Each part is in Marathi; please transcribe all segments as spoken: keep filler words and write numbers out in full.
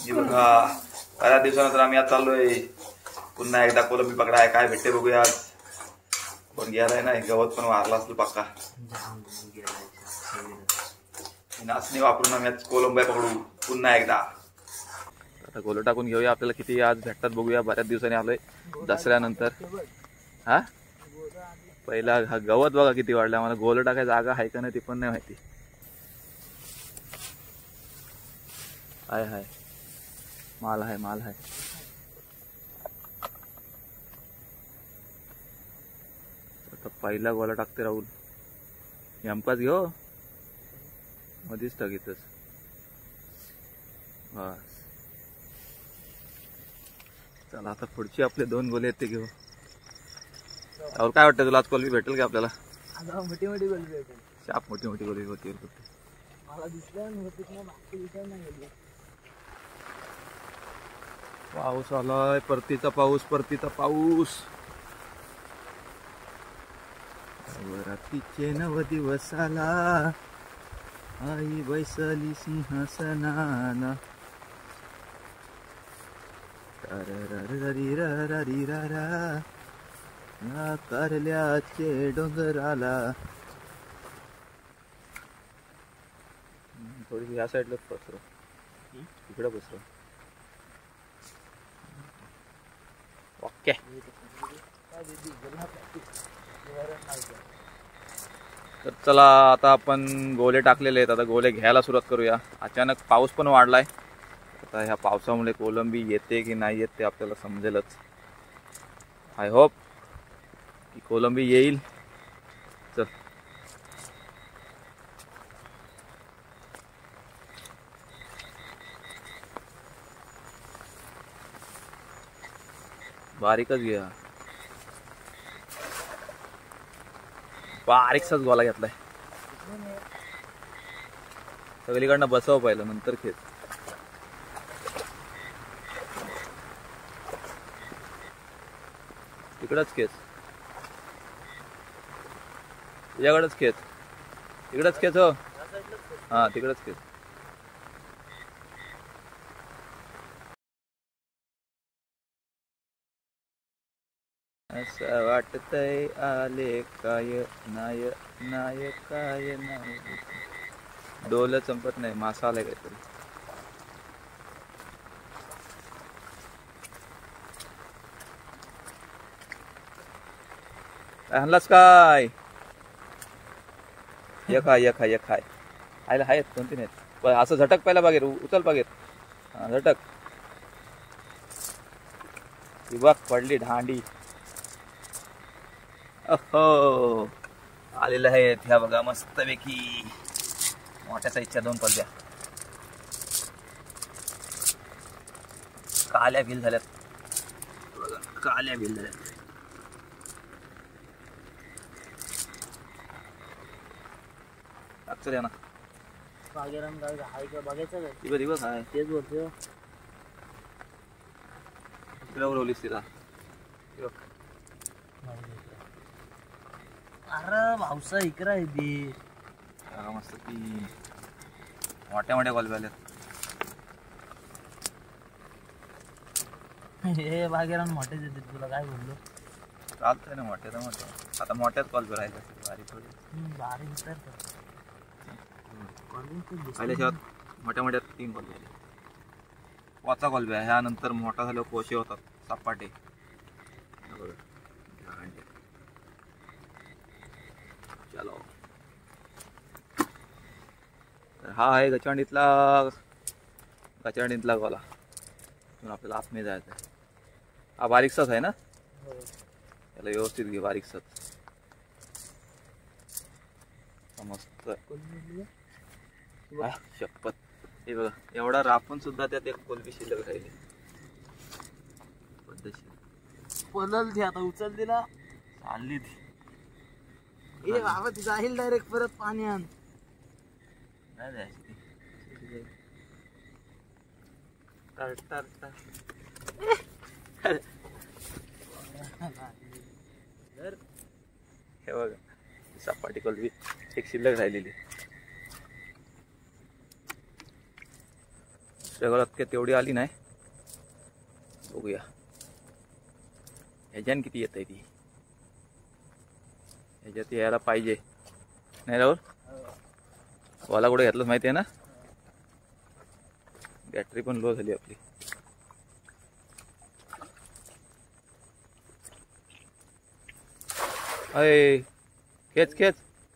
हे बघा बऱ्याच दिवसानंतर आम्ही आज चाललोय पुन्हा एकदा कोलंबी पकडाय. काय भेटते बघूया. पण गेलाय ना गवत पण वारला असेल पक्का. नाचणी वापरून आम्ही आज कोलंबी पकडू पुन्हा एकदा. आता गोलं टाकून घेऊया. आपल्याला किती आज भेटतात बघूया. बऱ्याच दिवसांनी आलोय दसऱ्यानंतर. हा पहिला हा गवत बघा किती वाढला. मला गोलं टाकायची जागा आहे का नाही ती पण नाही माहिती. हाय हाय माल आहे माल आहे. आता पहिला गोला टाकते राहुल. यमकाच घेऊ मध्येच टाकीतच. बस चला आता पुढचे आपले दोन गोले आहेत ते घेऊ. और काय वाटतं तुला आज कोलबी भेटेल का आपल्याला? मोठी मोठी गोलबी भेटेल. शाप मोठी मोठी गोलबी होती. मला दिसलं नाही. पाऊस आलाय. परतीचा पाऊस परतीचा पाऊस. रात्रीचे नव दिवस आला आई बैसली सिंहासनाला. या कारल्याचे डोंगराला. थोडी या साईडलाच पसरो इकडे पसरो. ओके तर चला आता आपण गोले टाकलेले आहेत. आता गोले घ्यायला सुरुवात करूया. अचानक पाऊस पण वाढलाय. आता ह्या पावसामुळे कोलंबी येते की नाही येत ते आपल्याला समजेलच. आय होप की कोलंबी येईल. चल बारीकच घ्या. बारीकसाच गोला घेतलाय. सगळीकडनं बसव पाहिलं नंतर खेच. तिकडच खेच. तुझ्याकडेच खेच. तिकडच खेच. हो हा तिकडच खेच. असं वाटतय आले काय नाय नाय काय नाय. डोलं चंपत नाही. मासा आलाय काहीतरी. आणलास काय? एक हाय एक हाय एक हाय. आयला आहेत दोन तीन आहेत. असं झटक पहिला बागेत उचल बागेत. हा झटक. ही बघ पडली ढांडी. अहो आलेलं आहेत ह्या बघा मस्तपैकी मोठ्या साईजच्या दोन कोलब्या. काल्या भिल झाल्यात बघा. काल्या भिल झाल्यात. अक्षर ना बागेराम काय हाय का बघायचं काय? दिवस दिवस आहे तेच बोलतो. तिला उरवलीस तिला. अरे भाऊसा इकडे आहे ती. मस्त की मोठ्या मोठ्या कोलब्या आल्यात. हे बागेराम मोठे देते. तुला काय बोललो? चालतंय ना मोठ्या तर मोठ्या. आता मोठ्याच कोलब्या राहिल्या. बारीक थोडी बारीक तर पहिल्याच्या मोठ्या मोठ्या तीन कोलब्या. पोचा कोलब्या. ह्यानंतर मोठा झाल्यावर कोशे होतात सपाटे. चलो तर हा आहे गचांडीतला गचांडीतला गोला. आपल्याला आतमध्ये जायचं आहे. हा बारीकसाच आहे ना. त्याला व्यवस्थित घे. बारीकसाच मस्त शपथ. हे बघा एवढा रापून सुद्धा त्यात एक कोलबी शिल्लक राहिली. पद्धतशीर पलल ती. आता उचल दिला चालली ती. ए बाबा ती जाईल डायरेक्ट परत पाण्यात. नाही द्यायची हे बघा सपाटी कोलबी एक शिल्लक राहिलेली. दुसऱ्या गळात काय तेवढी आली नाही, बघूया ह्याच्यान किती येत आहे ती. ह्याच्यात यायला पाहिजे नाही राहुल. वाला कुठे घेतलंच माहिती आहे ना. बॅटरी पण लो झाली आपली. अय खेच खेच.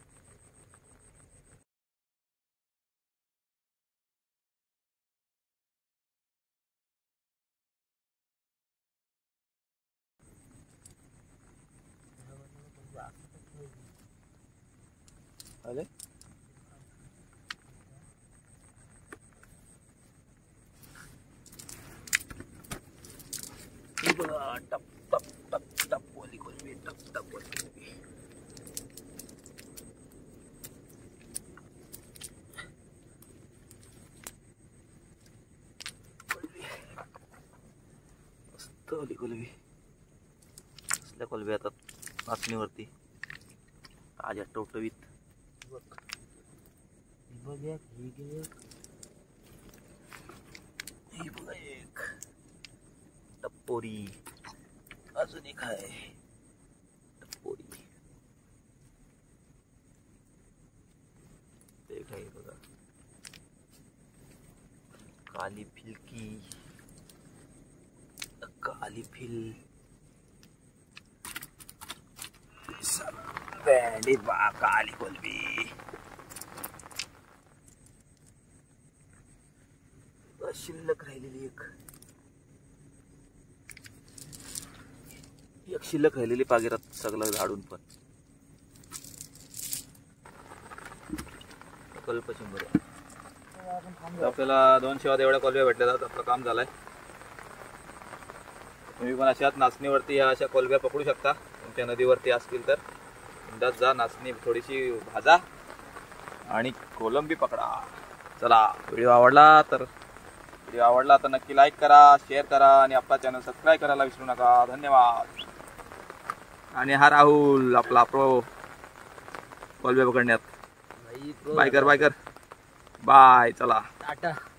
आले टप टप टप टप बोली कोलबी टप टप बोली. मस्त ओली कोलबी. असल्या कोलबी आता नाचणीवरती ताज्या टवटवीत. बघ एक, ही घे एक. ही बघा एक टप्पोरी. अजून एक आहे टप्पोरी. ते काय बघा काली फिलकी. काली फिल बँडी बा काली कोलबी. शिल्लक राहिलेली एक एक शिल्लक राहिलेली पागिरात सगळं झाडून पण कल्प शंभर. आपल्याला दोन शेवात एवढ्या कोलब्या भेटल्या जातात. आपलं काम झालंय. तुम्ही पण अशाच नाचणीवरती ह्या अशा कोलब्या पकडू शकता. तुमच्या नदीवरती असतील तर बिंदास जा, नाचणी थोडीशी भाजा आणि कोलंबी पकडा. चला, व्हिडिओ आवडला तर व्हिडिओ आवडला तर नक्की लाईक करा, शेअर करा आणि आपला चॅनल सबस्क्राईब करायला विसरू नका. धन्यवाद. आणि हा राहुल आपला प्रो कोलबे पकडण्यात. बाय कर बाय कर बाय. चला टाटा.